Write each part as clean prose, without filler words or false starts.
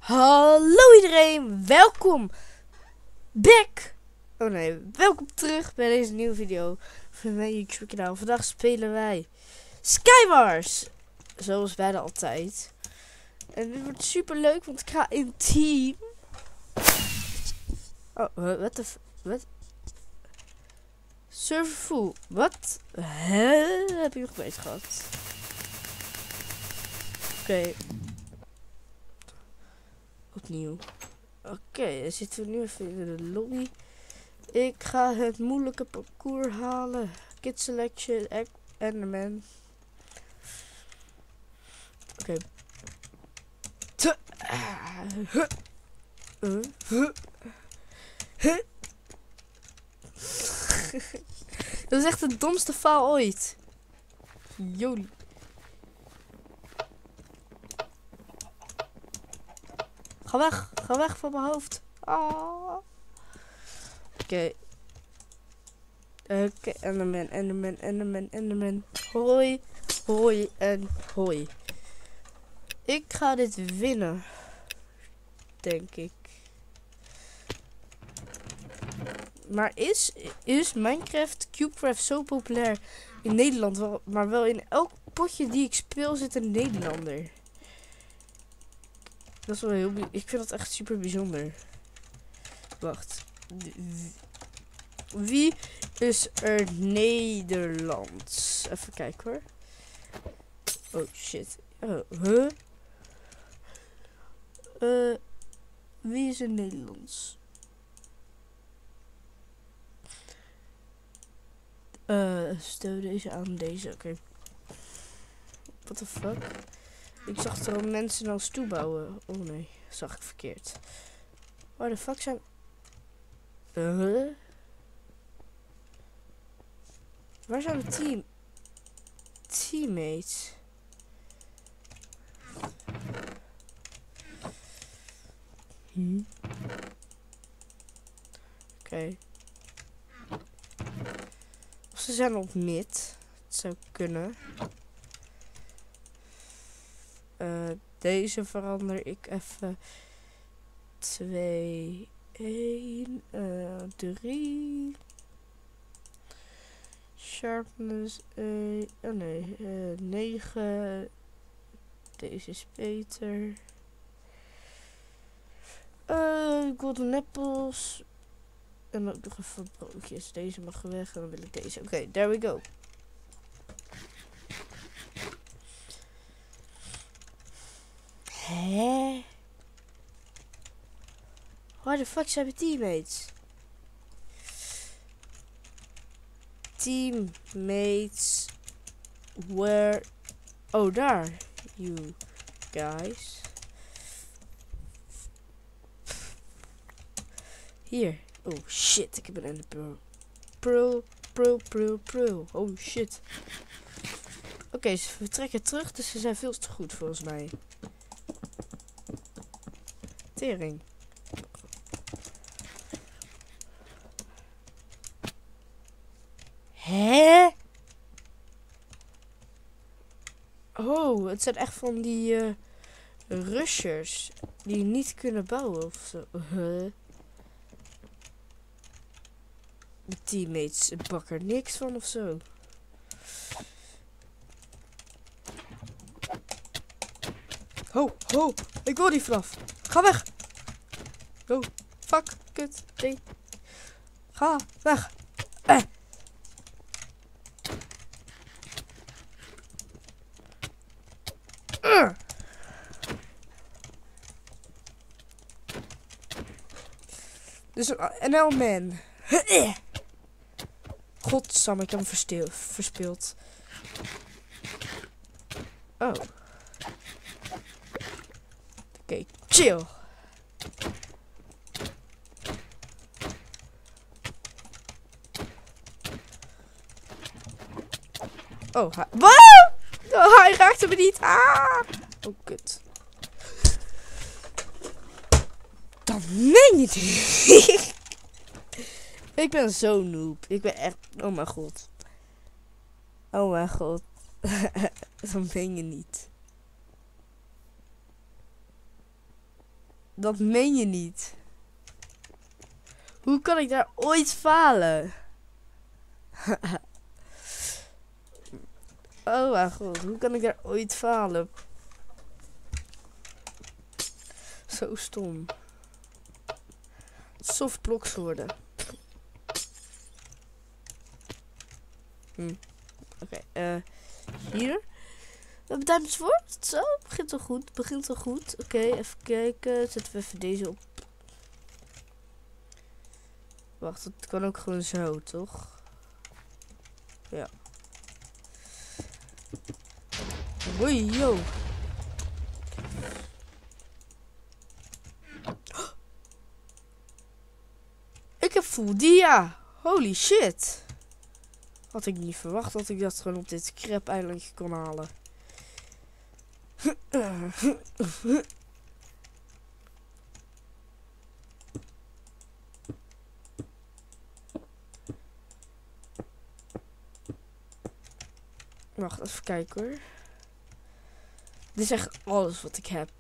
Hallo iedereen, welkom back. Welkom terug bij deze nieuwe video van mijn YouTube kanaal. Vandaag spelen wij Skywars, zoals bijna altijd. En dit wordt super leuk, want ik ga in team. Oh, wat? Server full, wat? Heb ik nog bezig gehad? Oké. Opnieuw. Oké, dan zitten we nu even in de lobby. Ik ga het moeilijke parcours halen. Kit selection, Enderman. Oké. Dat is echt de domste faal ooit. Jolie. Ga weg van mijn hoofd. Ah. Oké, Enderman. Hoi, hoi en hoi. Ik ga dit winnen, denk ik. Maar is Minecraft, Cubecraft zo populair in Nederland? Maar wel in elk potje die ik speel zit een Nederlander. Dat is wel heel... Ik vind dat echt super bijzonder. Wacht. Wie is er Nederlands? Even kijken hoor. Oh shit. Oh, wie is er Nederlands? Stel deze aan deze. Oké. What the fuck? Ik zag er al mensen als toebouwen. Oh nee, zag ik verkeerd. Waar de fuck zijn... Waar zijn de teammates? Oké. Of ze zijn op mid. Het zou kunnen. Deze verander ik even. 2, 1, 3. Sharpness 1. Oh nee, 9. Deze is beter. Golden apples. En ook nog even broodjes. Deze mag weg en dan wil ik deze. Oké, there we go. Hè? Waar de fuck zijn mijn teammates? Teammates, where... Oh, daar. You guys. Hier. Oh shit, ik heb een ender pearl. Oh shit. Oké, ze vertrekken terug, dus ze zijn veel te goed volgens mij. Tering. Hè? Oh, het zijn echt van die rushers die niet kunnen bouwen of zo. De teammates bakken er niks van of zo. Ho, ik wil die vanaf. Ga weg. Oh, fuck, kut, nee. Ga weg. Dus een NL-man. Godsamme, ik heb hem verspeeld. Oh. Oké, chill. Oh, wat? Oh, hij raakte me niet. Ah! Oh, kut. Dat meen je niet. Ik ben zo noob. Ik ben echt... Oh mijn god. Oh mijn god. Dat meen je niet. Dat meen je niet. Hoe kan ik daar ooit falen? Oh mijn god, hoe kan ik daar ooit falen? Zo stom. Soft blocks worden. Oké, hier. We hebben duimpjes voor. Zo, begint al goed. Begint al goed. Oké, even kijken. Zetten we even deze op. Wacht, het kan ook gewoon zo, toch? Ja. Oei, yo. Ik heb full dia. Holy shit. Had ik niet verwacht dat ik dat gewoon op dit crap eilandje kon halen. Wacht, even kijken hoor. Dit is echt alles wat ik heb.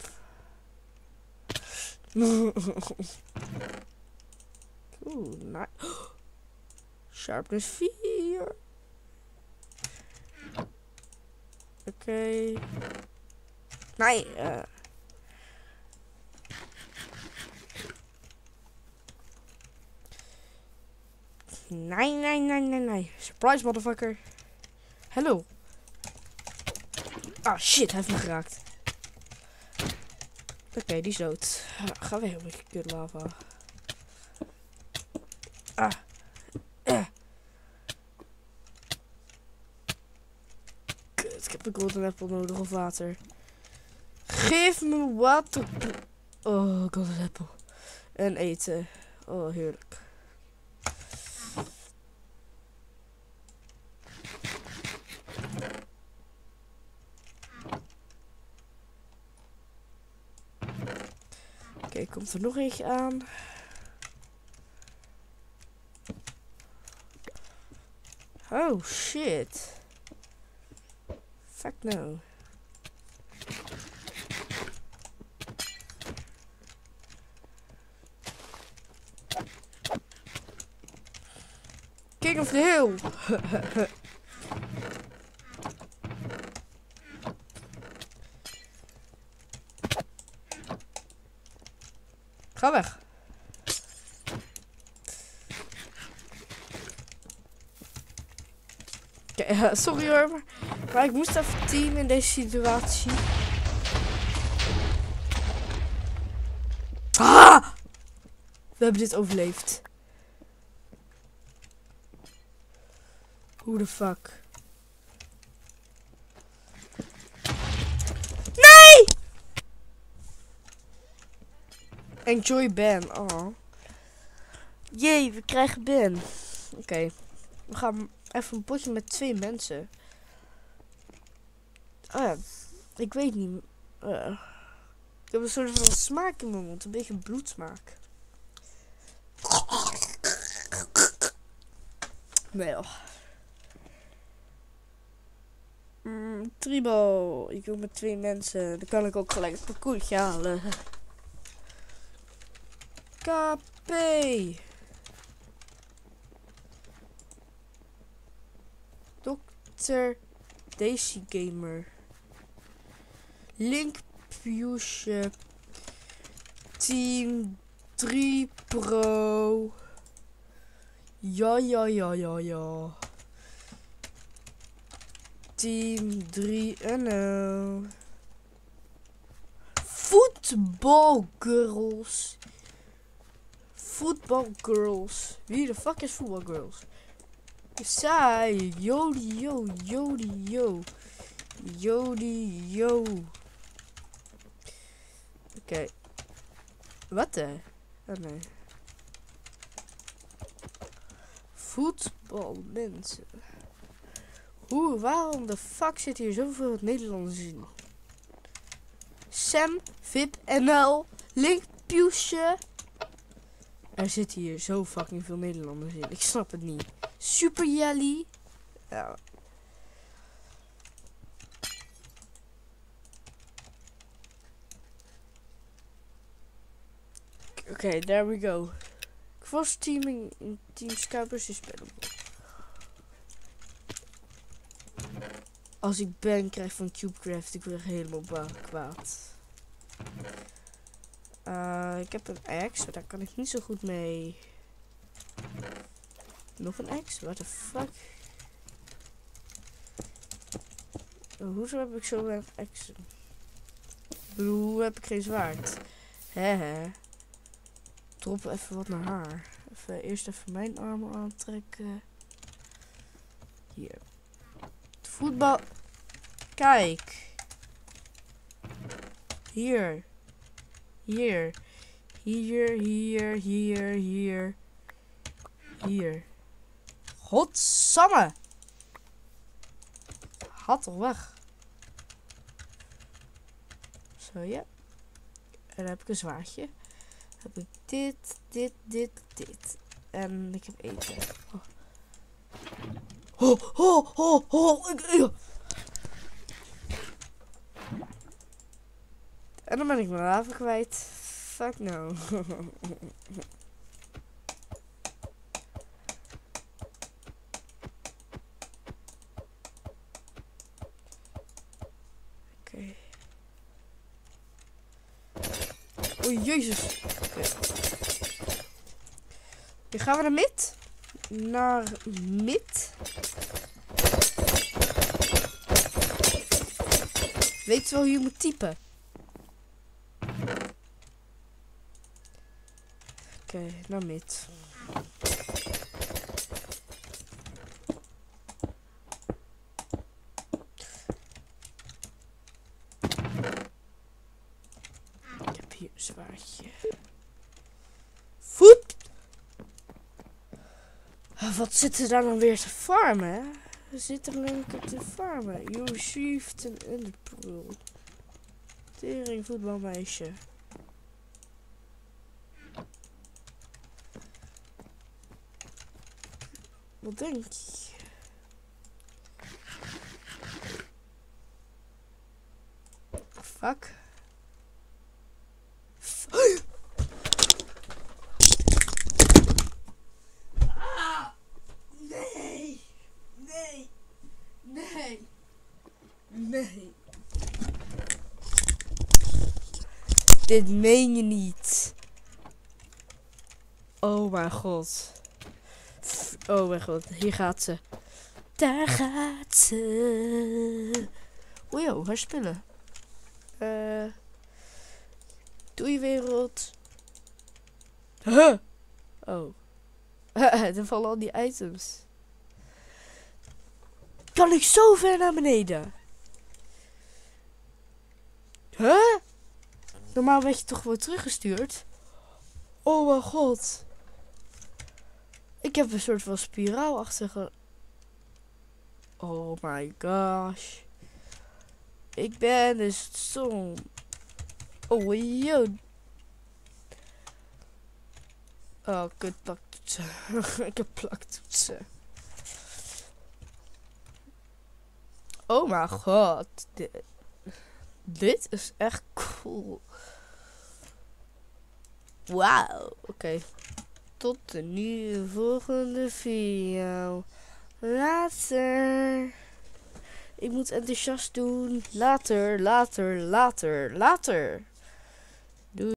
Oeh, nice. Sharpness 4. Oké. Nee. Nee. Surprise, motherfucker. Hallo. Ah, shit, hij heeft me geraakt. Oké, die is dood. Gaan we heel beetje kut lava. Kut, ik heb een golden apple nodig of water. Geef me water. Oh, golden apple. En eten. Oh, heerlijk. Oké, komt er nog eentje aan. Oh, shit. Fuck no. King of the Hill. Ga weg. Okay, sorry hoor, maar ik moest even team in deze situatie. Ah! We hebben dit overleefd. Hoe de fuck? Nee! Enjoy ban. Oh. Jee, we krijgen ban. Oké. We gaan even een potje met 2 mensen. Oh ja. Ik weet niet. Ik heb een soort van smaak in mijn mond. Een beetje bloedsmaak. Nee joh. Tribo. Ik wil met 2 mensen. Dan kan ik ook gelijk het parcoursje halen. KP. Dr. Daisy Gamer. Link Fuse. Team 3 Pro. Ja. Team 3 NL. Football Girls. Football Girls. Wie de fuck is Football Girls? Saai. Jody. Oké. Wat de? Oh nee. Voetbal mensen. Waarom de fuck zit hier zoveel Nederlanders in? Sam, VIP, NL, Link, Piusje. Er zitten hier zo fucking veel Nederlanders in. Ik snap het niet. Super Jelly. Ja. Oké, there we go. Cross teaming in Team Skybars is spellable. Als ik ban krijg van CubeCraft, ik word helemaal kwaad. Ik heb een axe, maar daar kan ik niet zo goed mee. Nog een axe? What the fuck? Hoezo heb ik zo weinig axen? Ik bedoel, hoe heb ik geen zwaard? Hehe. Drop even wat naar haar. Eerst even mijn armen aantrekken. Hier. Voetbal. Kijk. Hier. Hier. Hier, hier, hier, hier. Hier. Godsamme. Had toch weg. Zo, ja. En dan heb ik een zwaardje. Dan heb ik dit. En ik heb eten. En dan ben ik mijn wapen kwijt. Fuck no. Oké. Oh jezus. Okay. Nu gaan we naar mid. Naar mid. Weet je wel hoe je moet typen? Oké, naar mid. Ik heb hier een zwaardje. Voet! Wat zit er daar dan weer te farmen, hè? We zitten lekker te farmen. You received an enderpearl. Tering voetbalmeisje. Wat denk je? Fuck. Nee. Nee. Nee. Nee. Dit meen je niet. Oh mijn god. Oh mijn god, hier gaat ze. Daar gaat ze. Oei, oh, haar spullen. Doei wereld. Huh? Oh. Er vallen al die items. Kan ik zo ver naar beneden? Huh? Normaal werd je toch wel teruggestuurd? Oh mijn god. Ik heb een soort van spiraalachtige... Oh my gosh. Ik ben dus stom. Oh yo. Oh, kut plaktoetsen. Ik heb plaktoetsen. Oh mijn god. Dit is echt cool. Wauw. Oké. Tot de nieuwe volgende video. Later. Ik moet enthousiast doen. Later.